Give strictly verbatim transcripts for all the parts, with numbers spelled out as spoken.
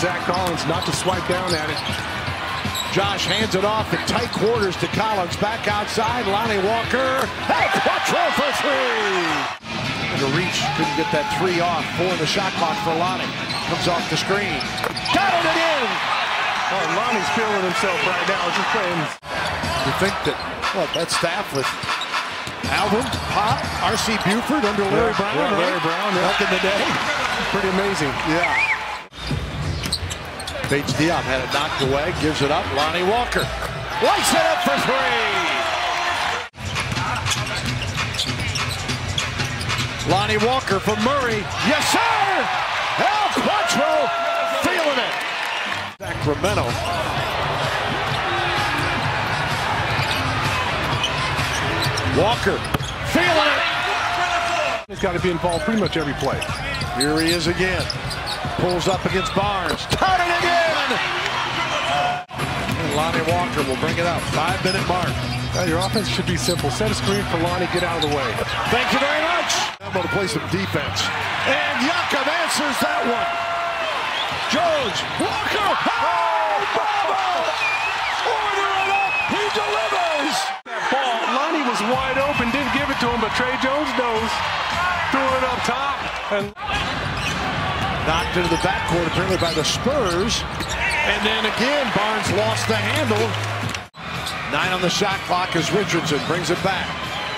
Zach Collins not to swipe down at it. Josh hands it off in tight quarters to Collins. Back outside, Lonnie Walker. Hey, Quattro for three! And the reach, couldn't get that three off. Four in the shot clock for Lonnie. Comes off the screen. Got it again! Oh, Lonnie's feeling himself right now. Just playing. You think that, what, that staff with Alvin, Pop, R C Buford under Larry Yeah, Brown, yeah, right? Larry Brown, yeah. Back in the day. Pretty amazing. Yeah. Bates Diop had it knocked away, gives it up. Lonnie Walker lights it up for three. Lonnie Walker for Murray. Yes, sir! El Quattro feeling it. Sacramento. Walker feeling it. He's got to be involved pretty much every play. Here he is again. Pulls up against Barnes. Got it again! And Lonnie Walker will bring it up. Five-minute mark. Now, your offense should be simple. Set a screen for Lonnie. Get out of the way. Thank you very much. I'm going to play some defense. And Yakov answers that one. Jones. Walker. Oh, Baba! Order it up. He delivers. That ball. Lonnie was wide open. Didn't give it to him, but Trey Jones knows. Threw it up top. And knocked into the backcourt apparently by the Spurs. And then again, Barnes lost the handle. Nine on the shot clock as Richardson brings it back.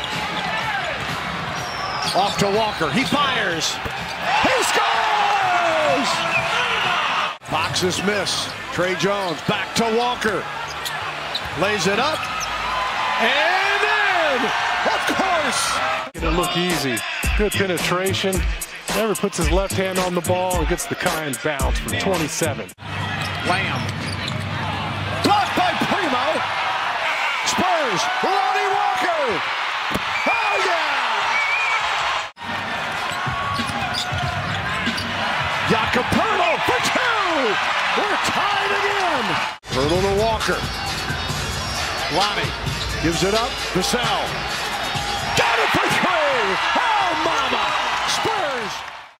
Off to Walker. He fires. He scores! Boxes miss. Trey Jones back to Walker. Lays it up. And in! Of course! it'll look easy. Good penetration. Never puts his left hand on the ball and gets the kind bounce from twenty-seven. Lamb. Blocked by Primo. Spurs. Lonnie Walker. Oh, yeah. Jakob for two. We're tied again. Hurdle to Walker. Lonnie gives it up. Vassell. Got it for three. Oh, mama. Spurs.